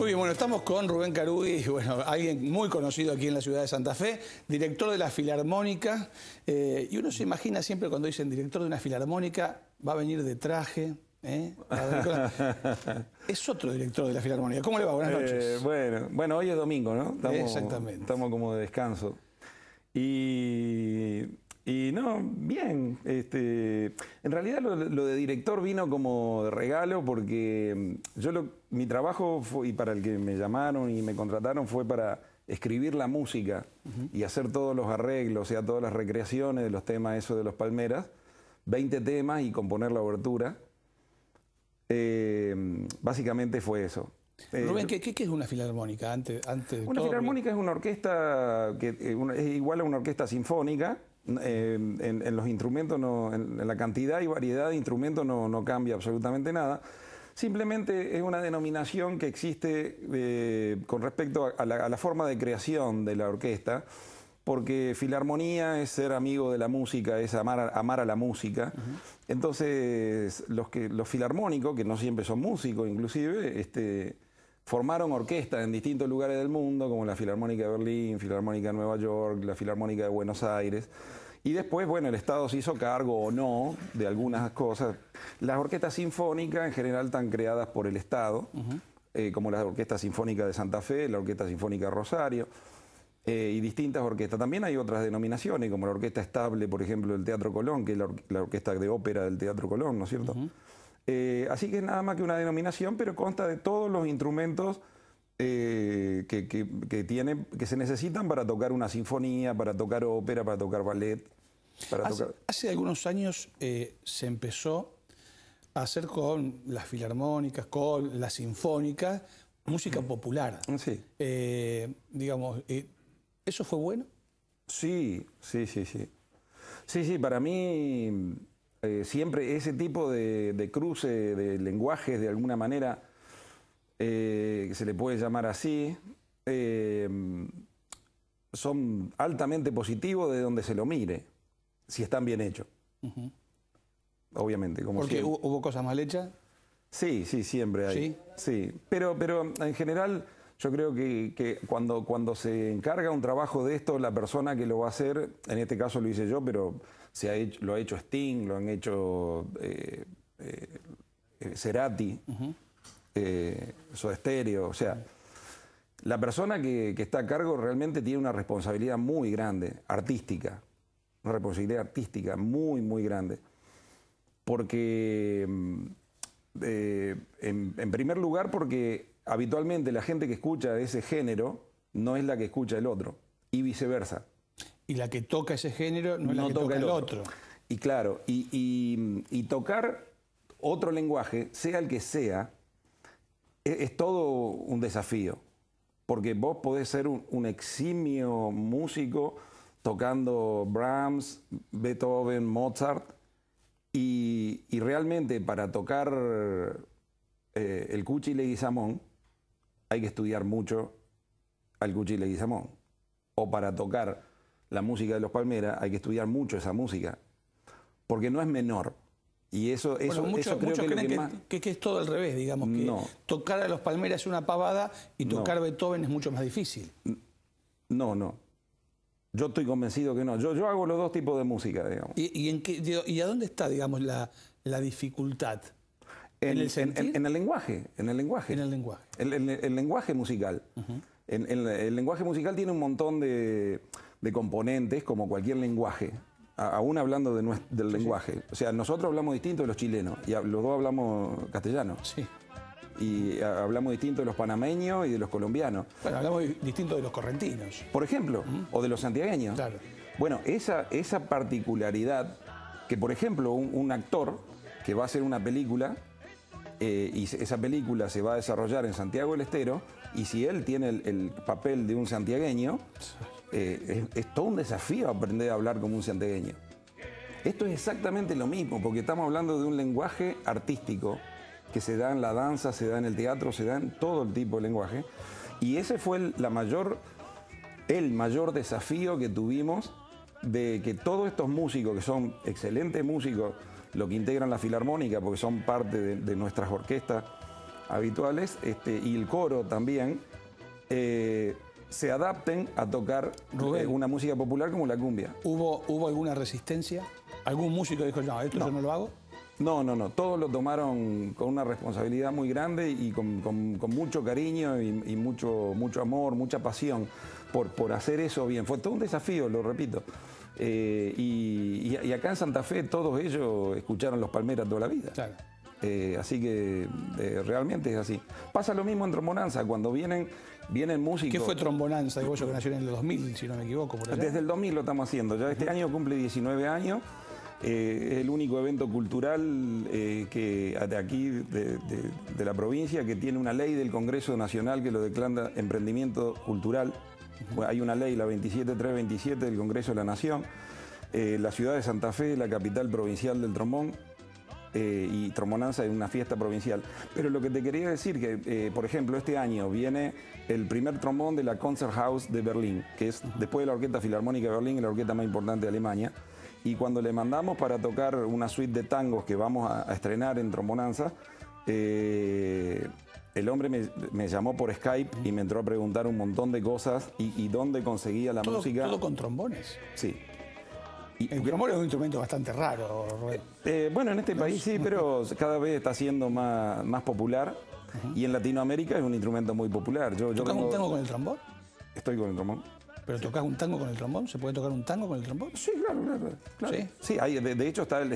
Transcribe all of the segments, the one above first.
Muy bien, bueno, estamos con Rubén Carugui, bueno, alguien muy conocido aquí en la ciudad de Santa Fe, director de la Filarmónica, y uno se imagina siempre cuando dicen director de una filarmónica, va a venir de traje, Es otro director de la Filarmónica. ¿Cómo le va? Buenas noches. Bueno, hoy es domingo, ¿no? Exactamente. Estamos como de descanso. Y no, bien. En realidad lo de director vino como de regalo porque mi trabajo fue, y para el que me llamaron y me contrataron, fue para escribir la música y hacer todos los arreglos, o sea, todas las recreaciones de los temas esos de los Palmeras, 20 temas y componer la obertura. Básicamente fue eso. Rubén, ¿qué es una filarmónica? Una filarmónica es una orquesta que es igual a una orquesta sinfónica. En los instrumentos, en la cantidad y variedad de instrumentos no cambia absolutamente nada. Simplemente es una denominación que existe con respecto a la forma de creación de la orquesta, porque filarmonía es ser amigo de la música, es amar a la música. Entonces, los filarmónicos, que no siempre son músicos inclusive, formaron orquestas en distintos lugares del mundo, como la Filarmónica de Berlín, Filarmónica de Nueva York, la Filarmónica de Buenos Aires. Y después, bueno, el Estado se hizo cargo o no de algunas cosas. Las orquestas sinfónicas en general están creadas por el Estado, como la Orquesta Sinfónica de Santa Fe, la Orquesta Sinfónica de Rosario, y distintas orquestas. También hay otras denominaciones, como la Orquesta Estable, por ejemplo, del Teatro Colón, que es la orquesta de ópera del Teatro Colón, ¿no es cierto? Así que es nada más que una denominación, pero consta de todos los instrumentos que se necesitan para tocar una sinfonía, para tocar ópera, para tocar ballet. Hace algunos años se empezó a hacer con las filarmónicas, con las sinfónicas, música popular. Sí. Digamos, ¿eso fue bueno? Sí. Sí, para mí siempre ese tipo de cruce de lenguajes, de alguna manera, que se le puede llamar así, son altamente positivos de donde se lo mire, si están bien hechos. Obviamente. ¿Porque hubo cosas mal hechas? Sí, siempre hay. ¿Sí? Pero en general yo creo que cuando se encarga un trabajo de esto, la persona que lo va a hacer, en este caso lo hice yo, pero lo ha hecho Sting, lo han hecho Cerati, Soda Stereo, o sea, la persona que está a cargo realmente tiene una responsabilidad muy grande, artística, una responsabilidad artística muy, muy grande, porque en primer lugar porque habitualmente la gente que escucha ese género no es la que escucha el otro, y viceversa. Y la que toca ese género no es la que toca el otro. Y claro, y tocar otro lenguaje, sea el que sea, es todo un desafío. Porque vos podés ser un eximio músico tocando Brahms, Beethoven, Mozart, y realmente para tocar el Cuchi Leguizamón hay que estudiar mucho al Cuchi Leguizamón. O para tocar la música de los Palmeras hay que estudiar mucho esa música, porque no es menor. Y eso muchos creen que es todo al revés, digamos, que tocar a los Palmeras es una pavada y tocar Beethoven es mucho más difícil. No. Yo estoy convencido que no. Yo hago los dos tipos de música, digamos. ¿Y a dónde está, digamos, la dificultad? ¿En el sentir? En el lenguaje. En el lenguaje. El lenguaje musical. El lenguaje musical tiene un montón de componentes, como cualquier lenguaje. Aún hablando del lenguaje. O sea, nosotros hablamos distinto de los chilenos, y los dos hablamos castellano. Sí. Y hablamos distinto de los panameños y de los colombianos. Bueno, hablamos distinto de los correntinos. Por ejemplo, o de los santiagueños. Claro. Bueno, esa particularidad, que por ejemplo un actor que va a hacer una película, y esa película se va a desarrollar en Santiago del Estero, y si él tiene el papel de un santiagueño, es todo un desafío aprender a hablar como un santiagueño. Esto es exactamente lo mismo, porque estamos hablando de un lenguaje artístico que se da en la danza, se da en el teatro, se da en todo el tipo de lenguaje. Y ese fue el mayor desafío que tuvimos, de que todos estos músicos, que son excelentes músicos, lo que integran la Filarmónica, porque son parte de nuestras orquestas, habituales, y el coro también, se adapten a tocar una música popular como la cumbia. ¿Hubo alguna resistencia? ¿Algún músico dijo, no, esto yo no lo hago? No, todos lo tomaron con una responsabilidad muy grande y con mucho cariño y mucho amor, mucha pasión por hacer eso bien. Fue todo un desafío, lo repito. Y acá en Santa Fe todos ellos escucharon Los Palmeras toda la vida. Claro. Así que realmente es así. Pasa lo mismo en Trombonanza, cuando vienen músicos. ¿Qué fue Trombonanza? Digo yo, que nació en el 2000, si no me equivoco. Por allá. Desde el 2000 lo estamos haciendo. Ya este año cumple 19 años. Es el único evento cultural que de aquí, de la provincia, que tiene una ley del Congreso Nacional que lo declara emprendimiento cultural. Bueno, hay una ley, la 27327 del Congreso de la Nación. La ciudad de Santa Fe, la capital provincial del trombón, y Trombonanza es una fiesta provincial. Pero lo que te quería decir que, por ejemplo, este año viene el primer trombón de la Konzerthaus de Berlín, que es, después de la Orquesta Filarmónica de Berlín, la orquesta más importante de Alemania. Y cuando le mandamos para tocar una suite de tangos que vamos a estrenar en Trombonanza, el hombre me llamó por Skype y me entró a preguntar un montón de cosas y dónde conseguía la música. ¿Todo con trombones? Sí. El trombón es un instrumento bastante raro, Rubén. Bueno, en este país sí, pero cada vez está siendo más popular. Y en Latinoamérica es un instrumento muy popular. ¿Tocas un tango con el trombón? Estoy con el trombón. ¿Pero tocas un tango con el trombón? ¿Se puede tocar un tango con el trombón? Sí, claro. ¿Sí? Sí, de hecho está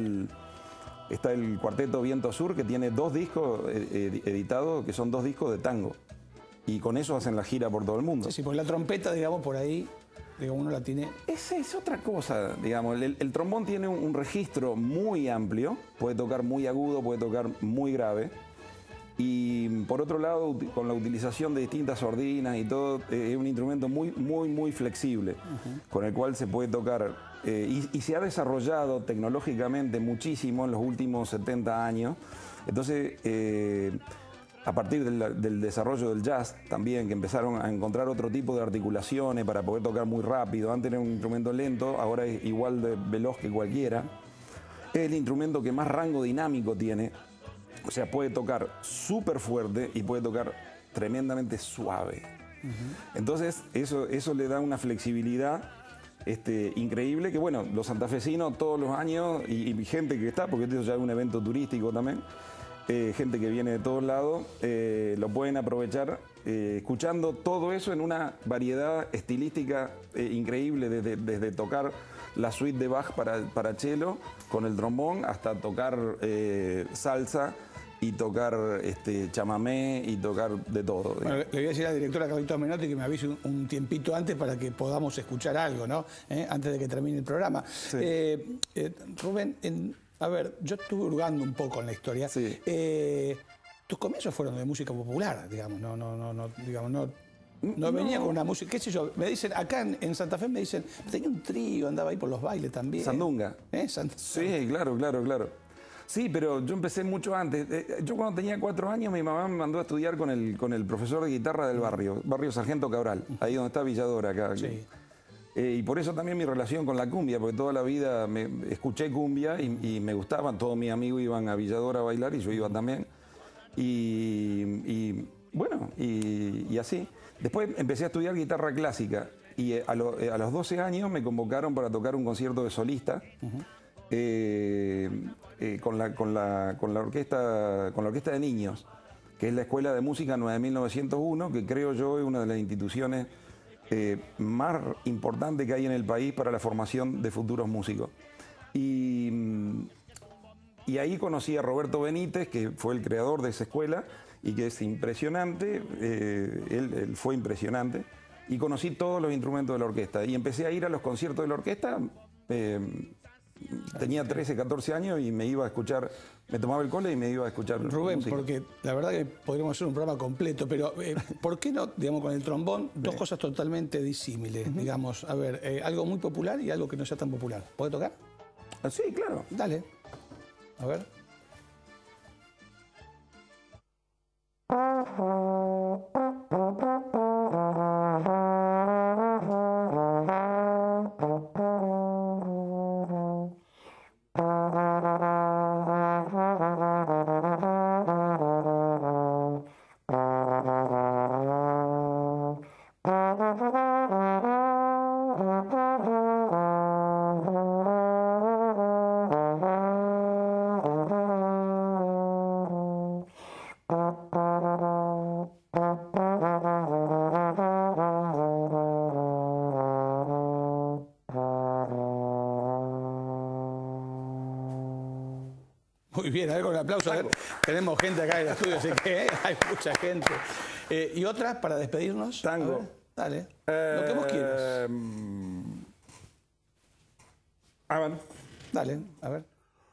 el Cuarteto Viento Sur, que tiene 2 discos editados, que son 2 discos de tango. Y con eso hacen la gira por todo el mundo. Sí, porque la trompeta, digamos, por ahí, digamos, uno la tiene... Es otra cosa, digamos. El trombón tiene un registro muy amplio, puede tocar muy agudo, puede tocar muy grave. Y por otro lado, con la utilización de distintas sordinas y todo, es un instrumento muy flexible, con el cual se puede tocar. Y se ha desarrollado tecnológicamente muchísimo en los últimos 70 años. Entonces, a partir del desarrollo del jazz también, que empezaron a encontrar otro tipo de articulaciones para poder tocar muy rápido. Antes era un instrumento lento, ahora es igual de veloz que cualquiera. Es el instrumento que más rango dinámico tiene. O sea, puede tocar súper fuerte y puede tocar tremendamente suave. Entonces, eso le da una flexibilidad increíble que, bueno, los santafesinos todos los años, y gente que está, porque esto ya es un evento turístico también, gente que viene de todos lados, lo pueden aprovechar escuchando todo eso en una variedad estilística increíble, desde tocar la suite de Bach para cello con el trombón hasta tocar salsa y tocar chamamé y tocar de todo. Bueno, le voy a decir a la directora Carlito Menotti que me avise un tiempito antes para que podamos escuchar algo, ¿no? Antes de que termine el programa. Sí. Rubén, a ver, yo estuve hurgando un poco en la historia. Sí. Tus comienzos fueron de música popular, digamos, no venía con una música, qué sé yo, me dicen, acá en Santa Fe me dicen, tenía un trío, andaba ahí por los bailes también. Sandunga. Sí, claro. Sí, pero yo empecé mucho antes. Yo cuando tenía 4 años, mi mamá me mandó a estudiar con el profesor de guitarra del barrio Sargento Cabral, ahí donde está Villadora, acá. Sí. Y por eso también mi relación con la cumbia, porque toda la vida escuché cumbia y me gustaban, todos mis amigos iban a Villadora a bailar y yo iba también. Y bueno, y así. Después empecé a estudiar guitarra clásica y a los 12 años me convocaron para tocar un concierto de solista con la orquesta de niños, que es la Escuela de Música 9901, que creo yo es una de las instituciones más importantes que hay en el país para la formación de futuros músicos. Y ahí conocí a Roberto Benítez, que fue el creador de esa escuela y que es impresionante, él fue impresionante, y conocí todos los instrumentos de la orquesta. Y empecé a ir a los conciertos de la orquesta, tenía 13, 14 años y me iba a escuchar, me tomaba el cole y me iba a escuchar Rubén, música. Porque la verdad que podríamos hacer un programa completo, pero ¿por qué no, digamos, con el trombón, dos cosas totalmente disímiles? Digamos, a ver, algo muy popular y algo que no sea tan popular. ¿Puede tocar? Sí, claro. Dale. A ver. Bien, a ver con el aplauso. A ver, tenemos gente acá en el estudio, así que hay mucha gente. ¿Y otra para despedirnos? Tango. Dale, lo que vos quieras. Dale, a ver.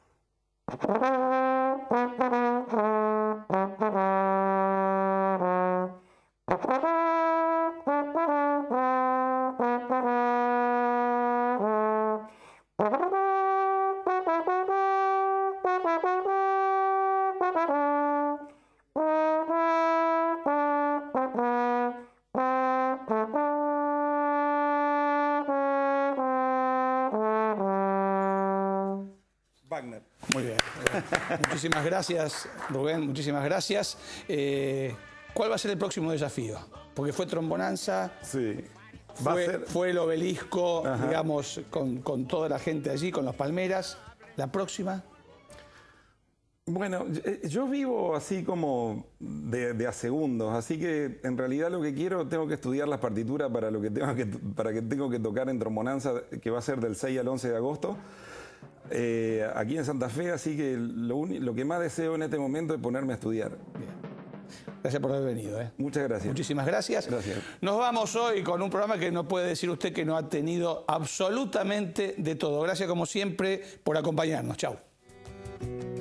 Wagner. Muy bien. Muchísimas gracias, Rubén, muchísimas gracias. ¿Cuál va a ser el próximo desafío? Porque fue Trombonanza, Sí. fue el Obelisco, digamos, con toda la gente allí, con los Palmeras. ¿La próxima? Bueno, yo vivo así como de a segundos, así que en realidad lo que quiero, tengo que estudiar las partituras para lo que tengo que tocar en Trombonanza, que va a ser del 6 al 11 de agosto. Aquí en Santa Fe, así que lo que más deseo en este momento es ponerme a estudiar. Bien. Gracias por haber venido. Muchas gracias. Muchísimas gracias. Gracias. Nos vamos hoy con un programa que no puede decir usted que no ha tenido absolutamente de todo. Gracias como siempre por acompañarnos. Chau.